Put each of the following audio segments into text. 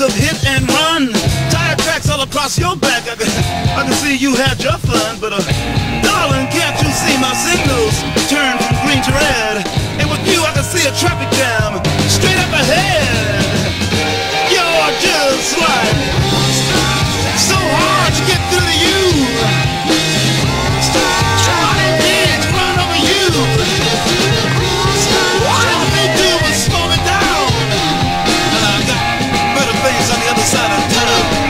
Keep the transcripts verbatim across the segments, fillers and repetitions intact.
of hit and run, tire tracks all across your back. I can, I can see you had your fun, but uh, darling, can't you see my signals turn from green to red? And with you, I can see a traffic jam straight up ahead. You're just like so hard to get through to you. Trying to run over you. All they do is slow me down, and I got better things on the other side of town.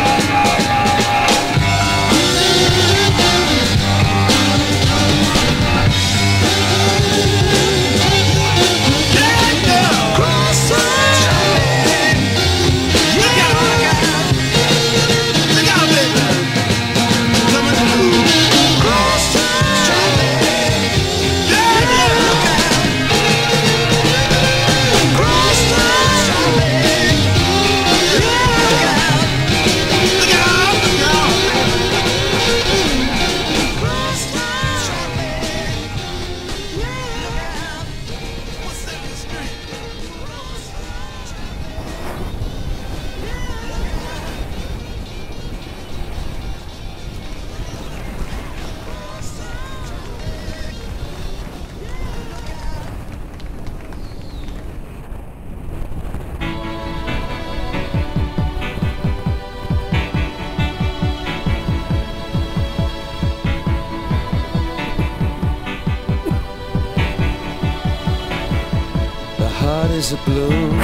Heart is a balloon,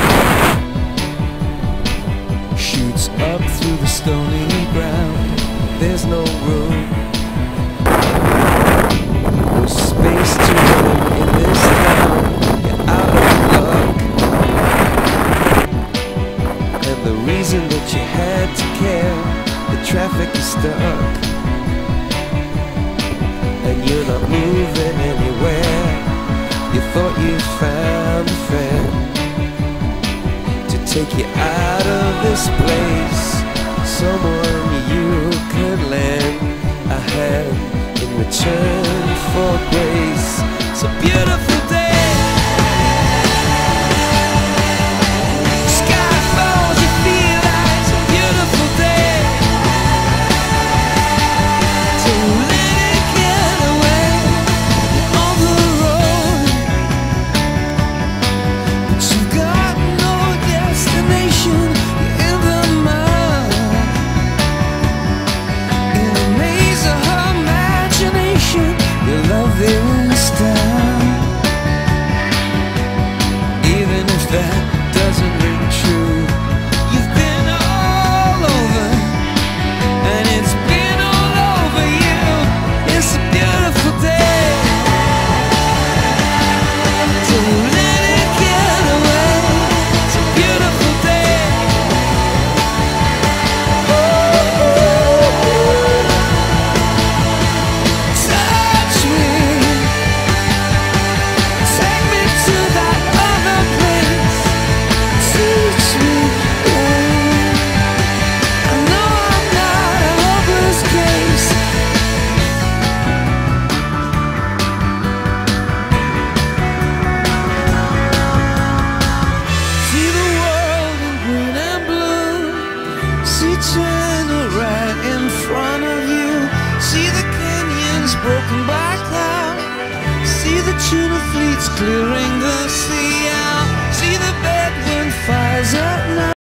shoots up through the stony ground. There's no room, no space to roam in this town. You're out of luck, and the reason that you had to care, the traffic is stuck, and you're not moving anywhere. You thought you found a friend to take you out of this place, someone you could lend a hand in return for grace. It's a beautiful day. Sky falls, you feel like it's a beautiful day. So let it get away on the road. You've got no destination, you're in the mud, in a maze of her imagination. Your love is down, even if that doesn't ring true. You've been all over, and it's been all over you. It's a beautiful day. So let it get away. It's a beautiful day. Touch me, take me to that other place. Teach me, babe. I know I'm not a hopeless case. See the world in green and blue. See China right in front of you. See the canyons broken by cloud. See the tuna fleets clearing the sea out. See the bedroom fires at night.